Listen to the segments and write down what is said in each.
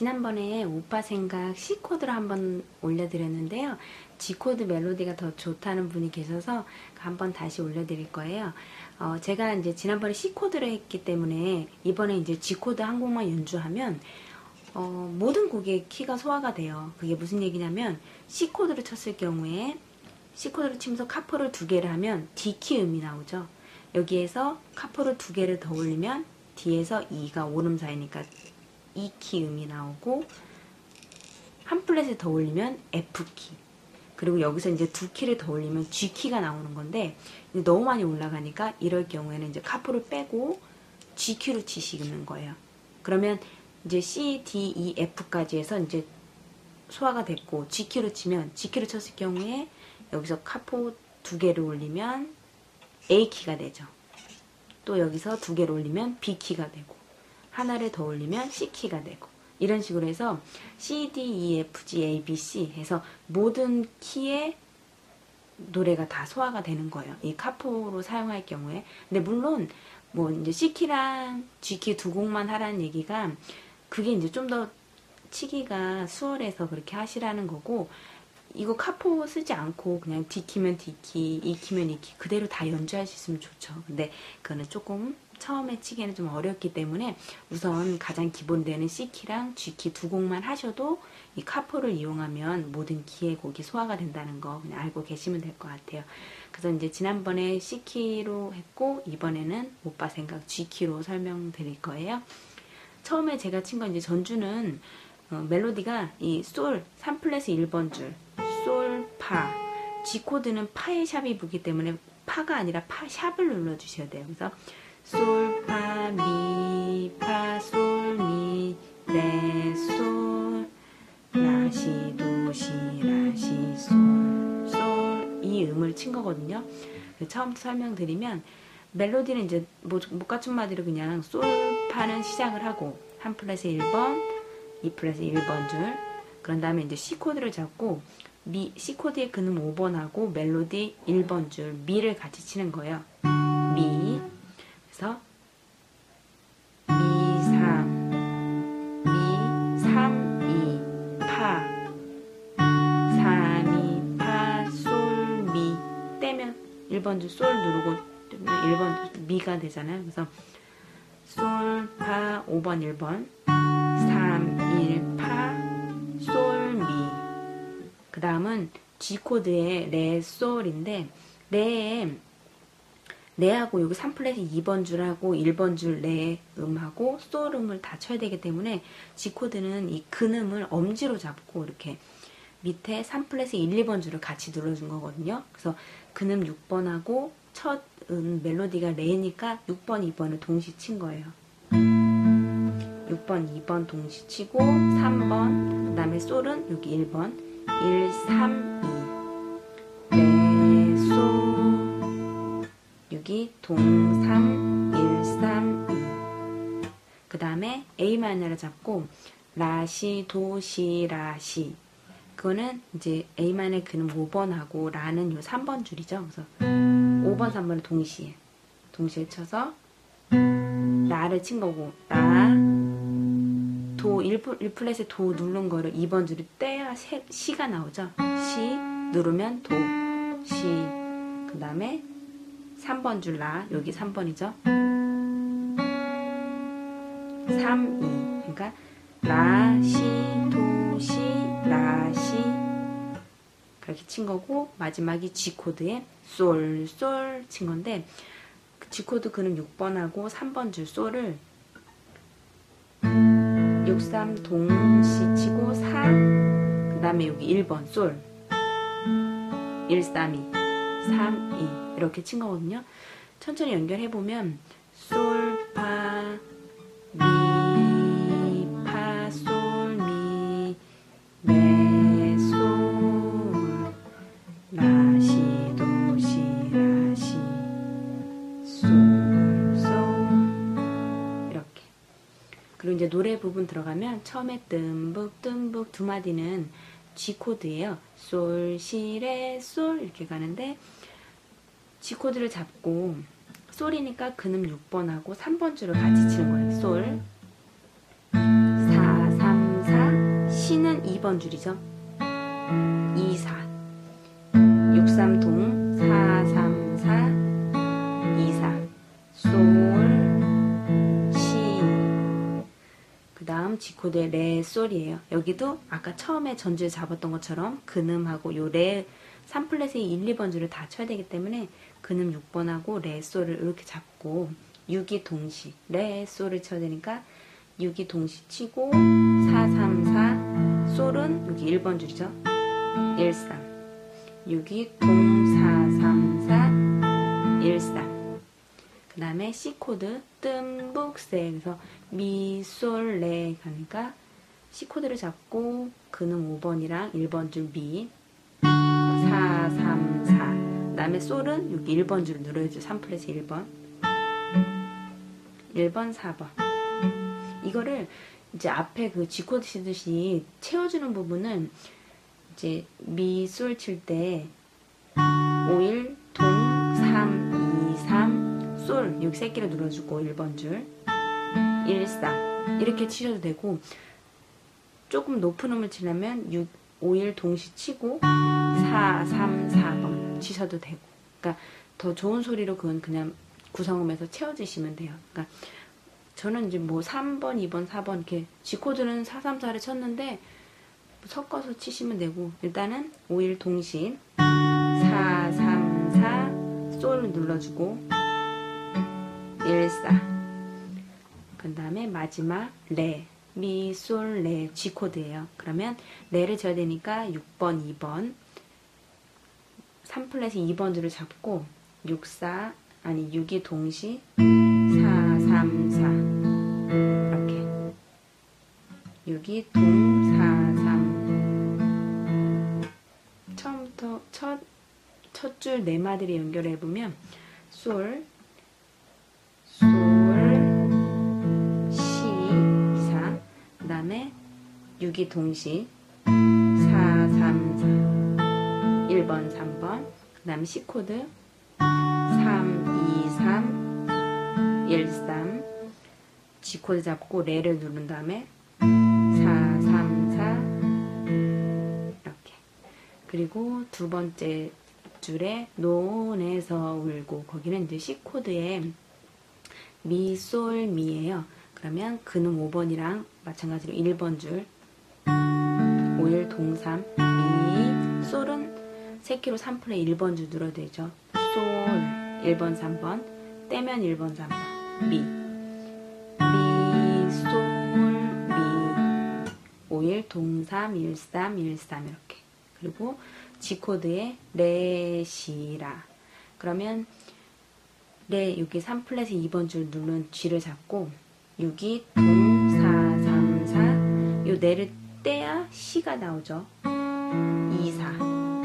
지난번에 오빠 생각 C코드로 한번 올려드렸는데요. G코드 멜로디가 더 좋다는 분이 계셔서 한번 다시 올려드릴 거예요. 제가 이제 지난번에 C코드로 했기 때문에 이번에 이제 G코드 한 곡만 연주하면 모든 곡의 키가 소화가 돼요. 그게 무슨 얘기냐면 C코드로 쳤을 경우에 C코드로 치면서 카포를 2개를 하면 D키 음이 나오죠. 여기에서 카포를 2개를 더 올리면 D에서 E가 오름 사이니까 E키 음이 나오고 한 플랫을 더 올리면 F키, 그리고 여기서 이제 2키를 더 올리면 G키가 나오는 건데 너무 많이 올라가니까 이럴 경우에는 이제 카포를 빼고 G키로 치시는 거예요. 그러면 이제 C, D, E, F까지 해서 이제 소화가 됐고 G키로 치면 G키로 쳤을 경우에 여기서 카포 2개를 올리면 A키가 되죠. 또 여기서 2개를 올리면 B키가 되고 하나를 더 올리면 C키가 되고 이런 식으로 해서 C, D, E, F, G, A, B, C 해서 모든 키의 노래가 다 소화가 되는 거예요. 이 카포로 사용할 경우에. 근데 물론 뭐 이제 C키랑 G키 2곡만 하라는 얘기가 그게 이제 좀 더 치기가 수월해서 그렇게 하시라는 거고, 이거 카포 쓰지 않고 그냥 D키면 D키, E키면 E키 그대로 다 연주할 수 있으면 좋죠. 근데 그거는 조금 처음에 치기에는 좀 어렵기 때문에 우선 가장 기본되는 C키랑 G키 2곡만 하셔도 이 카포를 이용하면 모든 키의 곡이 소화가 된다는 거 그냥 알고 계시면 될 것 같아요. 그래서 이제 지난번에 C키로 했고 이번에는 오빠 생각 G키로 설명드릴 거예요. 처음에 제가 친 건 이제 전주는 멜로디가 이 솔 3플랫 1번 줄 솔, 파, G코드는 파의 샵이 붙기 때문에 파가 아니라 파 샵을 눌러주셔야 돼요. 그래서 솔, 파, 미, 파, 솔, 미, 레, 솔, 라, 시, 도, 시, 라, 시, 솔, 솔 이 음을 친 거거든요. 처음부터 설명드리면 멜로디는 이제 못 갖춘 마디로 그냥 솔, 파는 시작을 하고 한 플랫에 1번, 2플랫에 1번 줄, 그런 다음에 이제 C코드를 잡고 C코드의 근음 5번하고 멜로디 1번 줄 미를 같이 치는 거예요. 미. 그래서 미 3, 미 3, 2, 파 3, 2, 파, 솔, 미 떼면 1번 줄 솔 누르고 1번 줄 미가 되잖아요. 그래서 솔, 파, 5번 1번 3, 1, 파, 솔, 미. 그 다음은 G코드의 레, 솔인데 레하고 여기 3플랫이 2번 줄하고 1번 줄 레 음하고 솔 음을 다 쳐야 되기 때문에 G코드는 이 근음을 엄지로 잡고 이렇게 밑에 3플랫의 1, 2번 줄을 같이 눌러준 거거든요. 그래서 근음 6번하고 첫 멜로디가 레니까 6번, 2번을 동시 친 거예요. 6번, 2번 동시 치고 3번, 그 다음에 솔은 여기 1번 1, 3, 2 레, 솔 여기 동, 3, 1, 3, 2 그 다음에 A 마이너를 잡고 라, 시, 도, 시, 라, 시 그거는 이제 A 마이너의 근음 5번하고 라는 요 3번 줄이죠. 그래서 5번, 3번을 동시에 쳐서 라를 친 거고 라, 도 1플랫에 도 누른 거를 2번 줄을 떼야 시가 나오죠. 시 누르면 도, 시 그 다음에 3번 줄 라, 여기 3번이죠. 3, 2 그러니까 라, 시, 도, 시, 라, 시 그렇게 친 거고 마지막이 G코드에 솔, 솔 친 건데 G코드 근음 6번하고 3번 줄 솔을 6, 3 동시 치고 4 그 다음에 여기 1번 솔 1, 3, 2 3, 2 이렇게 친 거거든요. 천천히 연결해보면 솔, 파, 미, 파, 솔, 미, 레, 솔, 라, 시, 도, 시, 라, 시, 솔, 솔 이렇게. 그리고 이제 노래 부분 들어가면 처음에 뜸북 뜸북 두 마디는 G코드예요. 솔, 시, 레, 솔 이렇게 가는데 G코드를 잡고 솔이니까 근음 6번하고 3번 줄을 같이 치는 거예요. 솔 4, 3, 4 2번 줄이죠. 2, 4 6, 3, 동 4, 3, 4 2, 4 솔, 시. 그 다음 G코드의 레, 솔이에요. 여기도 아까 처음에 전주에 잡았던 것처럼 근음하고 요 레 3플랫의 1, 2번 줄을 다 쳐야 되기 때문에 근음 6번하고 레, 솔을 이렇게 잡고 6이 동시 레, 솔을 쳐야 되니까 6이 동시 치고 4, 3, 4 솔은 여기 1번 줄이죠. 1, 3 6이 동 4, 3, 4 1, 3 그 다음에 C코드 뜸북세 그래서 미, 솔, 레 가니까 C코드를 잡고 근음 5번이랑 1번 줄 미 4, 3, 4 그 다음에 솔은 여기 1번 줄을 눌러야죠. 3플랫 1번 1번 4번 이거를 이제 앞에 그 G코드 치듯이 채워주는 부분은 이제 미, 솔 칠 때 5, 1, 동, 3, 2, 3 솔 여기 새끼를 눌러주고 1번 줄 1, 3 이렇게 치셔도 되고 조금 높은 음을 치려면 6, 5, 1 동시 치고 4, 3, 4번 치셔도 되고 그러니까 더 좋은 소리로 그건 그냥 구성음에서 채워주시면 돼요. 그러니까 저는 이제 뭐 3번, 2번, 4번 이렇게 G코드는 4, 3, 4를 쳤는데 섞어서 치시면 되고 일단은 5, 1 동시 4, 3, 4 솔을 눌러주고 1, 4 그 다음에 마지막 레 미, 솔, 레 G코드예요. 그러면 레를 쳐야 되니까 6번, 2번 3플랫에 2번 줄을 잡고 6, 4 아니 6이 동시 4, 3, 4 이렇게 6이 동 4, 3 처음부터 첫 줄 4마디를 연결해보면 솔, 솔, 시, 2, 4 그 다음에 6이 동시 4, 3, 4 1번, 3번 그 다음에 C코드 3, 2, 3 1, 3 G코드 잡고 레를 누른 다음에 4, 3, 4 이렇게 그리고 두 번째 줄에 논에서 울고 거기는 이제 C코드의 미, 솔, 미예요. 그러면 근음 5번이랑 마찬가지로 1번 줄 5, 1 동 3 미 솔은 새끼로 3플레이 1번 줄 눌러야 되죠. 솔 1번 3번 떼면 1번 3번 미 미, 솔, 미 5, 1 동 3 1, 3 1, 3 이렇게 그리고 G코드의 레, 시, 라 그러면 레 여기 3플랫에 2번 줄 누른 G를 잡고 6이 동 4, 3, 4 요 레를 떼야 시가 나오죠. 2, 4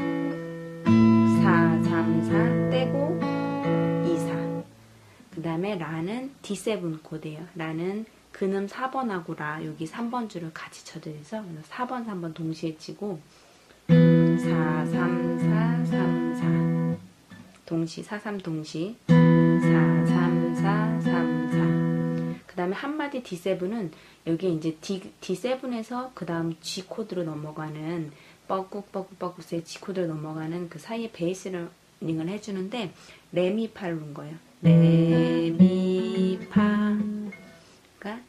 4, 3, 4 떼고 2, 4 그 다음에 라는 D7 코드예요. 라는 근음 4번하고 라 여기 3번 줄을 같이 쳐드려서 4번, 3번 동시에 치고 4, 3, 4, 3, 4 동시 4, 3 동시 4, 3, 4, 3, 4 그 다음에 한마디 D7은 여기에 이제 D7에서 그 다음 G코드로 넘어가는 뻐꾹뻐꾹뻐꾹의 G코드로 넘어가는 그 사이에 베이스를 링을 해주는데 레미파를 누른 거예요. 레미파 그러니까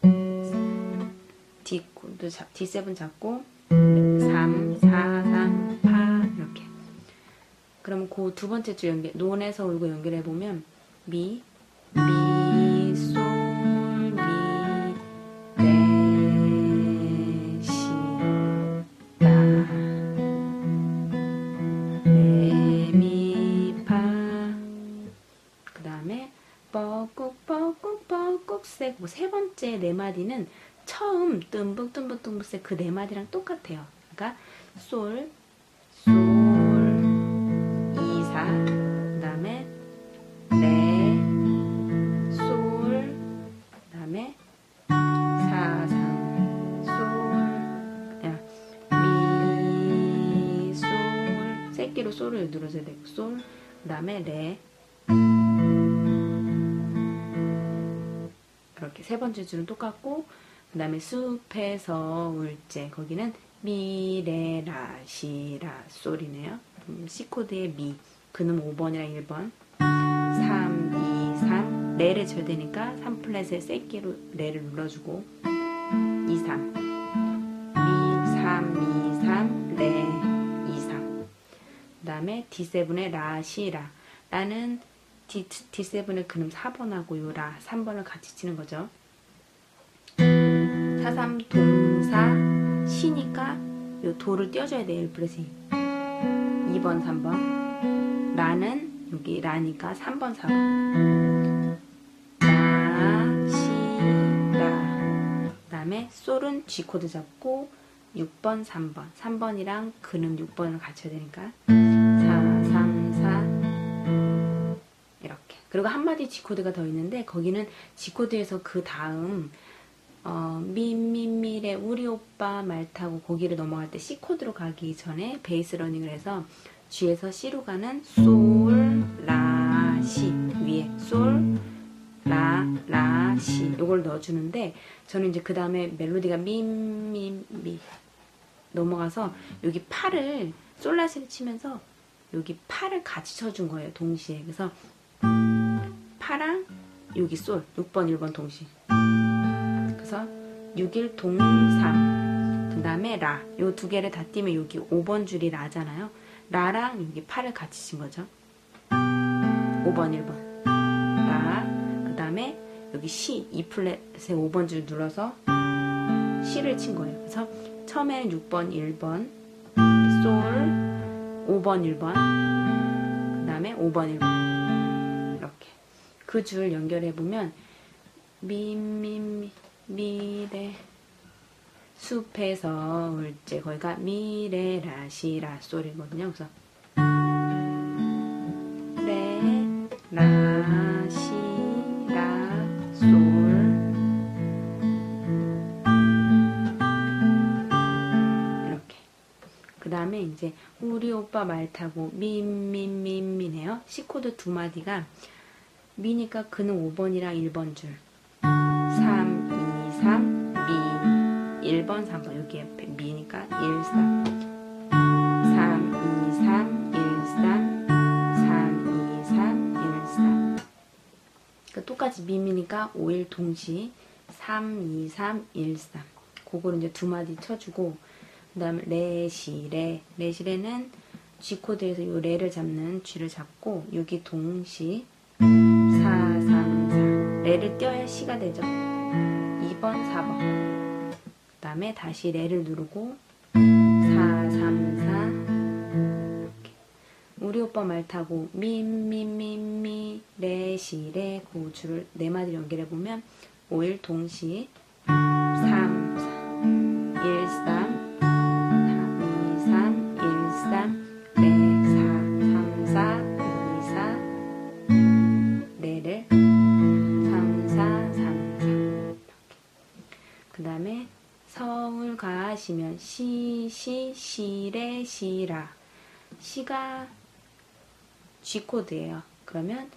D7 잡고 3, 4, 3, 파 이렇게 그럼 그 두 번째 줄 연결 논에서 울고 연결해보면 미, 미, 솔, 미, 레, 시, 라 레, 미, 파 그 다음에 뻐꾹뻐꾹뻐꾹 세 번째 네 마디는 처음 뜸북뜸북뜸북세 그 네 마디랑 똑같아요. 그러니까 솔, 솔, 2, 4 그 다음에 레, 솔 그 다음에 4, 3 솔 미, 솔 새끼로 솔을 눌러줘야 되고 솔 그 다음에 레 이렇게 세 번째 줄은 똑같고 그 다음에 숲에서 울제 거기는 미, 레, 라, 시, 라, 솔이네요. C코드의 미, 그는 5번이랑 1번. 3, 2, 3, 레를 쳐야 되니까 3플랫에 세기로 레를 눌러주고 2, 3, 미, 3, 2, 3, 레, 2, 3. 그 다음에 D7의 라, 시, 라. 라는 D7의 그는 4번하고 요 라, 3번을 같이 치는 거죠. 4, 3, 동사, 시니까 요 도를 띄워줘야 돼요. 1플랫이. 2번, 3번. 라는 여기 라니까 3번, 4번. 라, 시, 라. 그 다음에 솔은 G코드 잡고 6번, 3번. 3번이랑 그는 6번을 같이 해야 되니까 4, 3, 4 이렇게. 그리고 한마디 G코드가 더 있는데 거기는 G코드에서 그 다음 미미미래 우리 오빠 말 타고 거기를 넘어갈 때 C코드로 가기 전에 베이스 러닝을 해서 G에서 C로 가는 솔, 라, 시 위에 솔, 라, 라, 시 요걸 넣어주는데 저는 이제 그 다음에 멜로디가 미 넘어가서 여기 파를 솔라시를 치면서 여기 파를 같이 쳐준 거예요. 동시에. 그래서 파랑 여기 솔 6번 1번 동시에. 그래서 6일 동삼 그 다음에 라 요 두 개를 다 띄면 여기 5번 줄이 라잖아요. 라랑 여기 파를 같이 친 거죠. 5번 1번 라 그 다음에 여기 C 2플랫에 5번 줄 눌러서 C를 친 거예요. 그래서 처음에는 6번 1번 솔 5번 1번 그 다음에 5번 1번 이렇게 그 줄 연결해보면 미래 숲에서 울제 거기가 미래 라시라 솔이거든요. 그래서 레 라시라 솔 이렇게. 그 다음에 이제 우리 오빠 말 타고 미네요. C코드 두 마디가 미니까 그는 5번이랑 1번 줄 3, 2, 3, 미 1번, 3번 여기 옆에 미니까 1, 3 3, 2, 3, 1, 3 3, 2, 3, 1, 3 그러니까 똑같이 미니까 5일 동시 3, 2, 3, 1, 3 그거를 이제 두 마디 쳐주고 그 다음에 레시레는 G코드에서 요 레를 잡는 G를 잡고 여기 동시 4, 3, 4 레를 띄어야 C가 되죠. 2번, 4번 그 다음에 다시 레를 누르고 4, 3, 4 이렇게. 우리 오빠 말 타고 미 레시레 그 줄을 네 마디 연결해보면 5일 동시 3, 4 1, 3 2, 3 1, 3 레 4, 3, 4 2, 4 레를 3, 4 3, 4 그 다음에 서울 가시면 시레 시라 시가 G코드예요. 그러면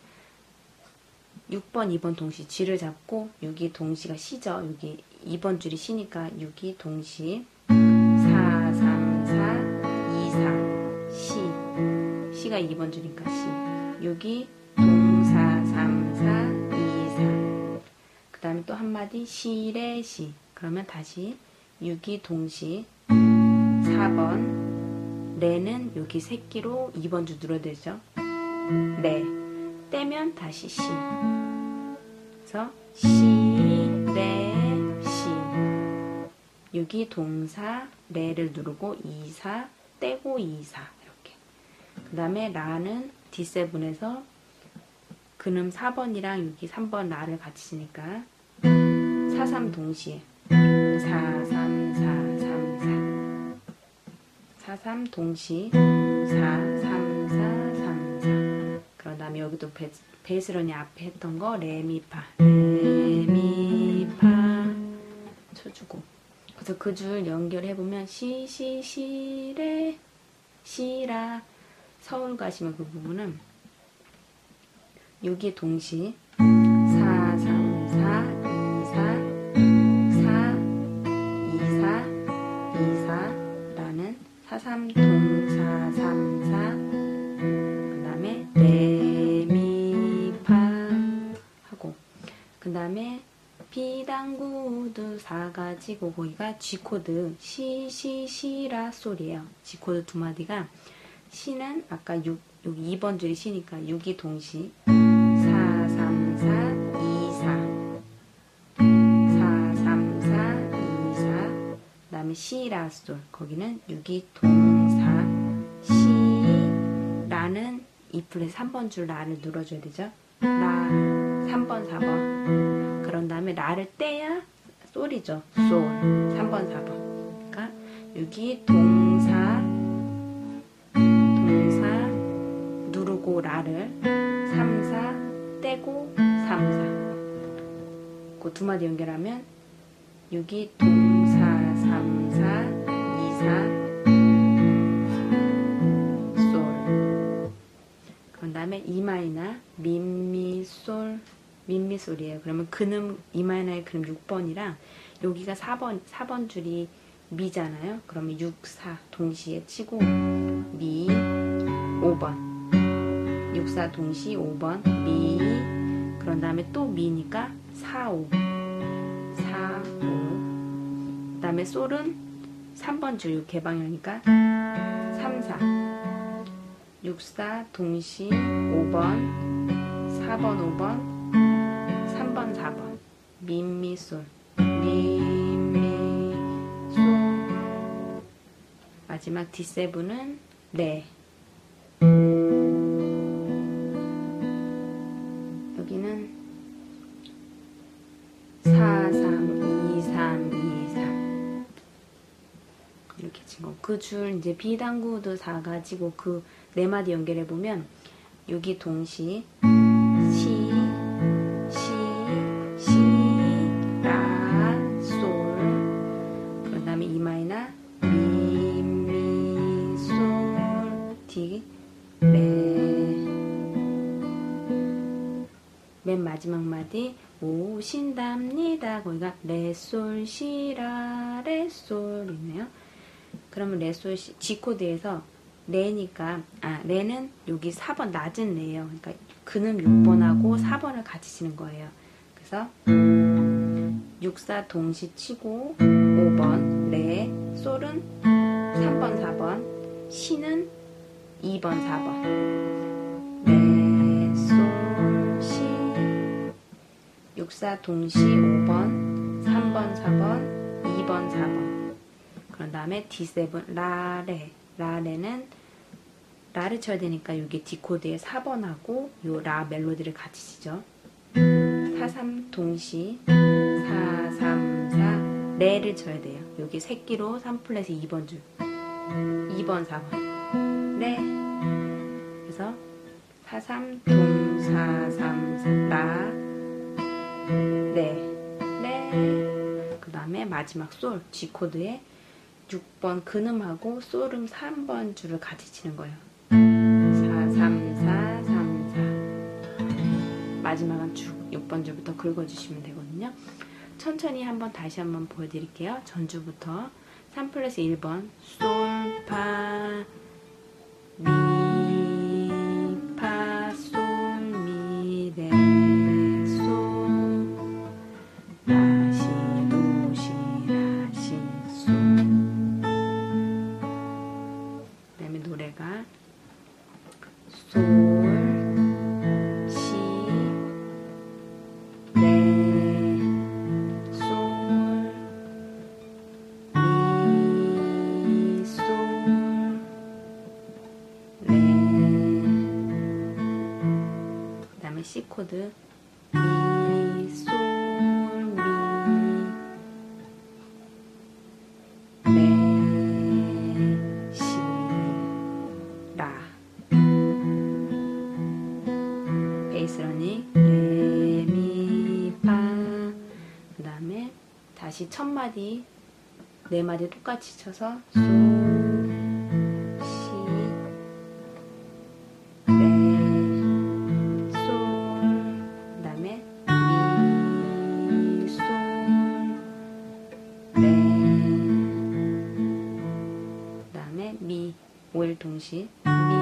6번 2번 동시 G를 잡고 여기 동시가 C죠. 여기 2번 줄이 C니까 6이 동시 4, 3, 4 2, 4 C C가 2번 줄이니까 C 여기 동사 3, 4 2, 4 그 다음에 또 한마디 시레 시 그러면 다시 6이 동시 4번 레는 여기 새끼로 2번 줄 눌러야 되죠. 레 떼면 다시 시 그래서 시 레 시 6이 동사 레를 누르고 2, 4 떼고 2, 4 이렇게. 그 다음에 라는 D7에서 그는 4번이랑 여기 3번 라를 같이 치니까 4, 3 동시에 4, 3, 4, 3, 4 4, 3 동시 4, 3, 4, 3, 4 그런 다음에 여기도 베이스런이 앞에 했던 거 레미파 쳐주고 그래서 그 줄 연결해보면 시레 시라 서울 가시면 그 부분은 6이 동시 4, 3, 4, 2, 4 4, 2, 4, 2, 4 비단구두 사가지고 거기가 G코드 시라 솔이에요. G코드 두 마디가 시는 아까 6 여기 2번 줄이 시니까 6이 동시 4, 3, 4, 2, 4 4, 3, 4, 2, 4 그 다음에 시라 솔 거기는 6이 동사 시 라는 E 플랫 3번 줄 라를 눌러줘야 되죠. 라 3번 4번 그런 다음에 라를 떼야 솔이죠. 솔 3번 4번 그러니까 6이 동사 누르고 라를 3, 4 떼고 3, 4 그 두 마디 연결하면 6이 동사 3, 4 2, 4 솔 그런 다음에 이마이나 민미솔 민미솔이에요. 그러면 근음 이마이나의 근음 6번이랑 여기가 4번 줄이 미잖아요. 그러면 6, 4 동시에 치고 미 5번 6, 4 동시 5번 미 그런 다음에 또 미니까 4, 5 4, 5 그 다음에 솔은 3번 줄 개방형이니까 3, 4 6, 4 동시 5번 4번 5번 3번 4번 민미솔 민미솔 마지막 D7은 레 여기는 4, 3, 2, 3, 2, 3 이렇게 친 거. 그 줄 이제 비단구도 사가지고 그 네 마디 연결해 보면 여기 동시 라, 솔 그 다음에 이마이나 미, 솔, 디, 레 맨 마지막 마디 오신답니다. 거기가 레솔 시라 레솔이네요. 그러면 레솔 시 G코드에서 레니까 레는 여기 4번 낮은 레예요. 그러니까 근음 6번하고 4번을 같이 치는 거예요. 그래서 6, 4 동시 치고 5번 레 솔은 3번 4번 시는 2번 4번 레 솔 시 6, 4 동시 5번 3번 4번 2번 4번 그런 다음에 D7 라레는 라를 쳐야 되니까 여기 D코드에 4번하고 요 라 멜로디를 같이 치죠. 4, 3 동시 4, 3, 4 레를 쳐야 돼요. 여기 새끼로 3플랫에 2번 줄 2번 4번 레 그래서 4, 3 동 4, 3, 4 라 레 그 다음에 마지막 솔 G코드에 6번 근음하고 솔음 3번 줄을 같이 치는 거예요. 4, 3, 4, 3, 4 마지막은 쭉 6번 줄부터 긁어주시면 되거든요. 천천히 다시 한번 보여드릴게요. 전주부터 3플러스 1번 솔, 파, 미, 파, 솔, 미, 레, 솔, 라, 시, 도, 시, 라, 시, 솔 그 다음에 노래가 솔, 시, 레, 솔, 미, 솔, 레 그 다음에 C코드 미, 솔, 미, 레, 시, 라 베이스러닝 레, 미, 파 그 다음에 다시 첫 마디 네 마디 똑같이 쳐서 솔, 시, 레, 솔 그 다음에 미, 솔, 레 그 다음에 미 5일 동시 미,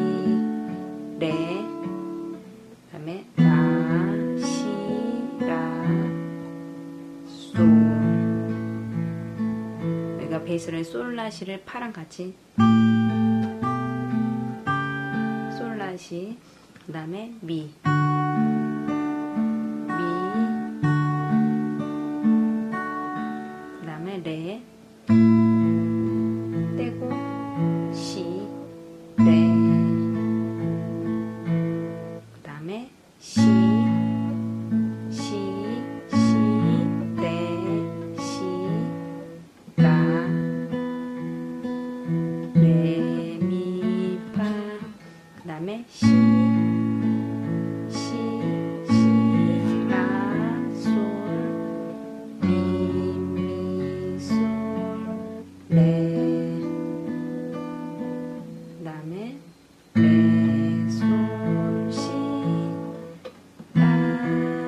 레 그 다음에 라, 시, 라, 솔 베이스라인 솔라시를 파랑 같이 솔라시, 그 다음에 미, 그 다음에 레, 떼고 시, 레, 그 다음에 시, 레, 시, 라, 레, 미, 파, 그 다음에 시, 라, 솔, 미, 솔, 레, 그 다음에 레, 솔, 시, 라,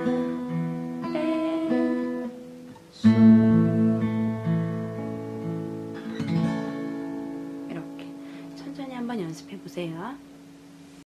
레, 솔. 이렇게 천천히 한번 연습해 보세요.